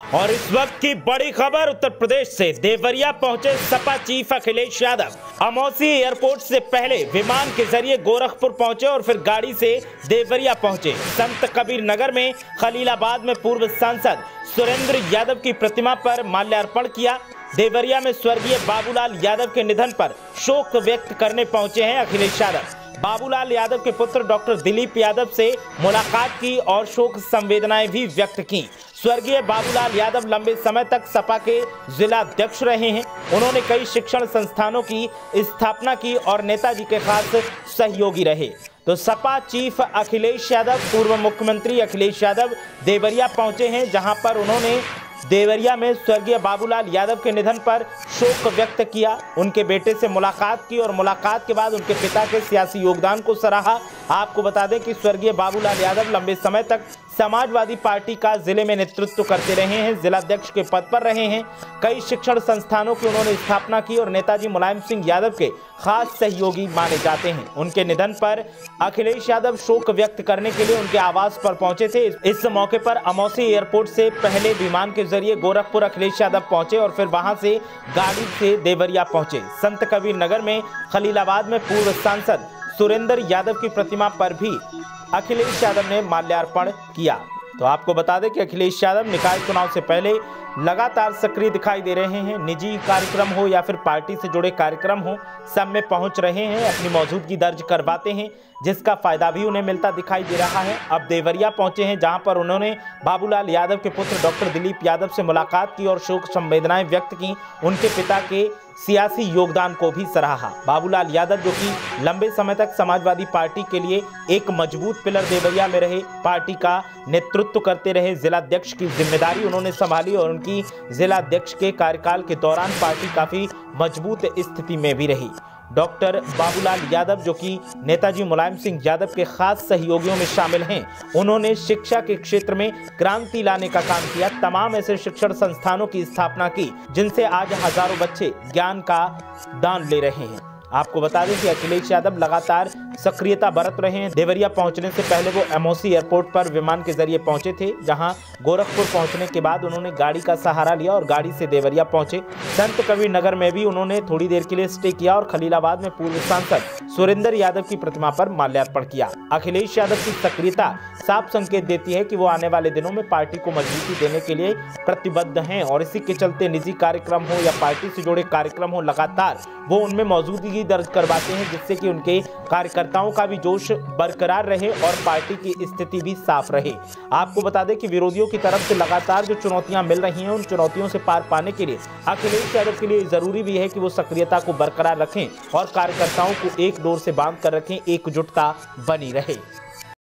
और इस वक्त की बड़ी खबर उत्तर प्रदेश से। देवरिया पहुंचे सपा चीफ अखिलेश यादव। अमौसी एयरपोर्ट से पहले विमान के जरिए गोरखपुर पहुंचे और फिर गाड़ी से देवरिया पहुंचे। संत कबीर नगर में खलीलाबाद में पूर्व सांसद सुरेंद्र यादव की प्रतिमा पर माल्यार्पण किया। देवरिया में स्वर्गीय बाबूलाल यादव के निधन पर शोक व्यक्त करने पहुंचे हैं अखिलेश यादव। बाबूलाल यादव के पुत्र डॉक्टर दिलीप यादव से मुलाकात की और शोक संवेदनाएं भी व्यक्त की। स्वर्गीय बाबूलाल यादव लंबे समय तक सपा के जिला अध्यक्ष रहे हैं। उन्होंने कई शिक्षण संस्थानों की स्थापना की और नेताजी के खास सहयोगी रहे। तो सपा चीफ अखिलेश यादव, पूर्व मुख्यमंत्री अखिलेश यादव देवरिया पहुंचे हैं, जहां पर उन्होंने देवरिया में स्वर्गीय बाबूलाल यादव के निधन पर शोक व्यक्त किया। उनके बेटे से मुलाकात की और मुलाकात के बाद उनके पिता के सियासी योगदान को सराहा। आपको बता दें कि स्वर्गीय बाबूलाल यादव लंबे समय तक समाजवादी पार्टी का जिले में नेतृत्व करते रहे हैं, जिलाध्यक्ष के पद पर रहे हैं। कई शिक्षण संस्थानों की उन्होंने स्थापना की और नेताजी मुलायम सिंह यादव के खास सहयोगी माने जाते हैं। उनके निधन पर अखिलेश यादव शोक व्यक्त करने के लिए उनके आवास पर पहुंचे थे। इस मौके पर अमौसी एयरपोर्ट से पहले विमान के जरिए गोरखपुर अखिलेश यादव पहुंचे और फिर वहां से गाड़ी से देवरिया पहुंचे। संत कबीर नगर में खलीलाबाद में पूर्व सांसद सुरेंद्र यादव की प्रतिमा पर भी अखिलेश यादव ने माल्यार्पण किया। तो आपको बता दें कि अखिलेश यादव निकाय चुनाव से पहले लगातार सक्रिय दिखाई दे रहे हैं। निजी कार्यक्रम हो या फिर पार्टी से जुड़े कार्यक्रम हो, सब में पहुंच रहे हैं, अपनी मौजूदगी दर्ज करवाते हैं, जिसका फायदा भी उन्हें मिलता दिखाई दे रहा है। अब देवरिया पहुंचे हैं, जहां पर उन्होंने बाबूलाल यादव के पुत्र डॉक्टर दिलीप यादव से मुलाकात की और शोक संवेदनाएं व्यक्त की। उनके पिता के सियासी योगदान को भी सराहा। बाबूलाल यादव जो कि लंबे समय तक समाजवादी पार्टी के लिए एक मजबूत पिलर देवरिया में रहे, पार्टी का नेतृत्व करते रहे, जिलाध्यक्ष की जिम्मेदारी उन्होंने संभाली और उनकी जिलाध्यक्ष के कार्यकाल के दौरान पार्टी काफी मजबूत स्थिति में भी रही। डॉक्टर बाबूलाल यादव जो कि नेताजी मुलायम सिंह यादव के खास सहयोगियों में शामिल हैं, उन्होंने शिक्षा के क्षेत्र में क्रांति लाने का काम किया। तमाम ऐसे शिक्षण संस्थानों की स्थापना की जिनसे आज हजारों बच्चे ज्ञान का दान ले रहे हैं। आपको बता दें कि अखिलेश यादव लगातार सक्रियता बरत रहे हैं। देवरिया पहुंचने से पहले वो अमौसी एयरपोर्ट पर विमान के जरिए पहुंचे थे, जहां गोरखपुर पहुंचने के बाद उन्होंने गाड़ी का सहारा लिया और गाड़ी से देवरिया पहुंचे। संत कबीर नगर में भी उन्होंने थोड़ी देर के लिए स्टे किया और खलीलाबाद में पूर्व सांसद सुरेंद्र यादव की प्रतिमा पर माल्यार्पण किया। अखिलेश यादव की सक्रियता साफ संकेत देती है कि वो आने वाले दिनों में पार्टी को मजबूती देने के लिए प्रतिबद्ध हैं और इसी के चलते निजी कार्यक्रम हो या पार्टी से जुड़े कार्यक्रम हो, लगातार वो उनमें मौजूदगी दर्ज करवाते हैं, जिससे कि उनके कार्यकर्ताओं का भी जोश बरकरार रहे और पार्टी की स्थिति भी साफ रहे। आपको बता दें कि विरोधियों की तरफ से लगातार जो चुनौतियां मिल रही हैं, उन चुनौतियों से पार पाने के लिए अखिलेश यादव के लिए जरूरी भी है कि वो सक्रियता को बरकरार रखें और कार्यकर्ताओं को एक डोर से बांध कर रखें, एकजुटता बनी रहे।